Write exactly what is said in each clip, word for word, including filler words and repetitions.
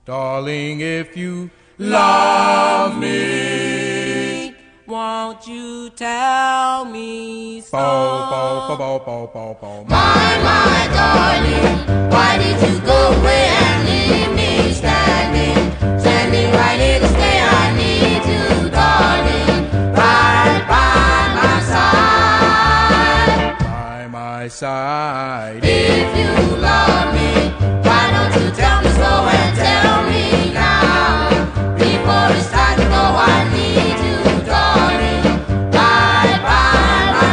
Darling, if you love me, won't you tell me so? Bow, bow, bow, bow, bow, bow. My, my darling, why did you go away and leave me standing, standing right here to stay? I need you, darling, right by my side, by my side. If you love me, why don't you tell me so and tell me now, before it's time to go? I need you, darling, right by my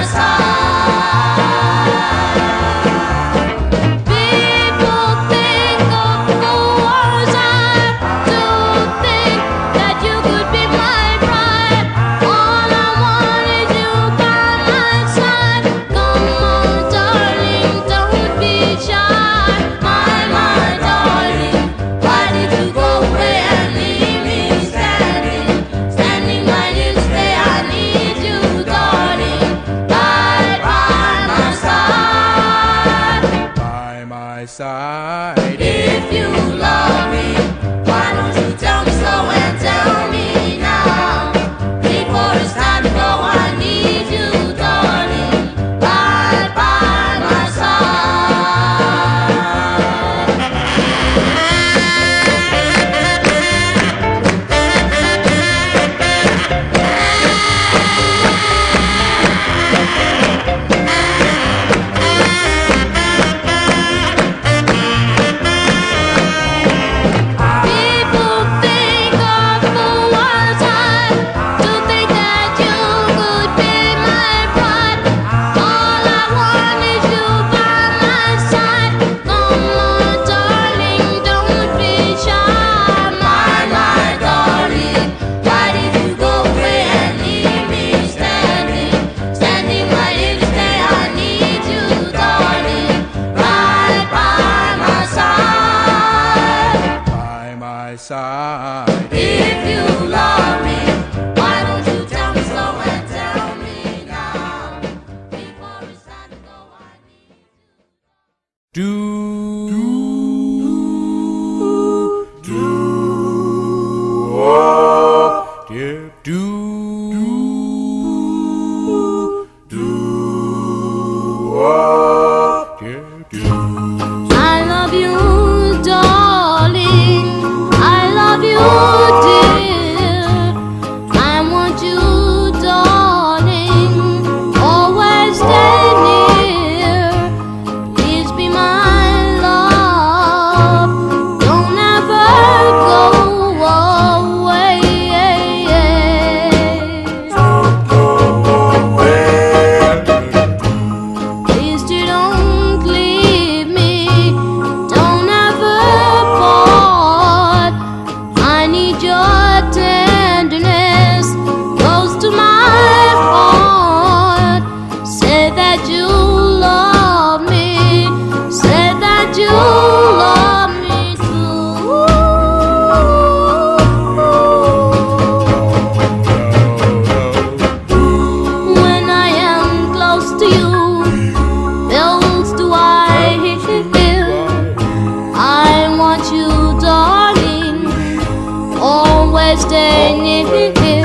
side. People think of the words I do think that you could be my bride. All I want is you by my side. Come on, darling, don't be shy. My, my darling, why did you go away and leave me standing, standing right here to stay? I need you, darling, right by my side, By my side. if you love me, why don't you tell me so and tell me now, before it's time to go? I need you, darling, right by my side. People think of the words I do think that you could be my bride. All I want is you by my side. Come on, darling, don't be shy. My, my darling, why did you go away and leave me standing, standing right here to stay? I need you, darling, right by my side. By my side. If you love me, why don't you tell me so and tell me now, before it's time to go? I need you. Do, do, do, dear, do, do, dear, do. I love you, darling. I love you, dear. I want you, darling, always stay near. Please be my love. Don't ever go away. Please do don't leave me. Don't ever part. I need your tenderness close to my heart. Say that you love me. Say that you love me too. When I am close to you, else do I hear. I want you, darling, always stay near.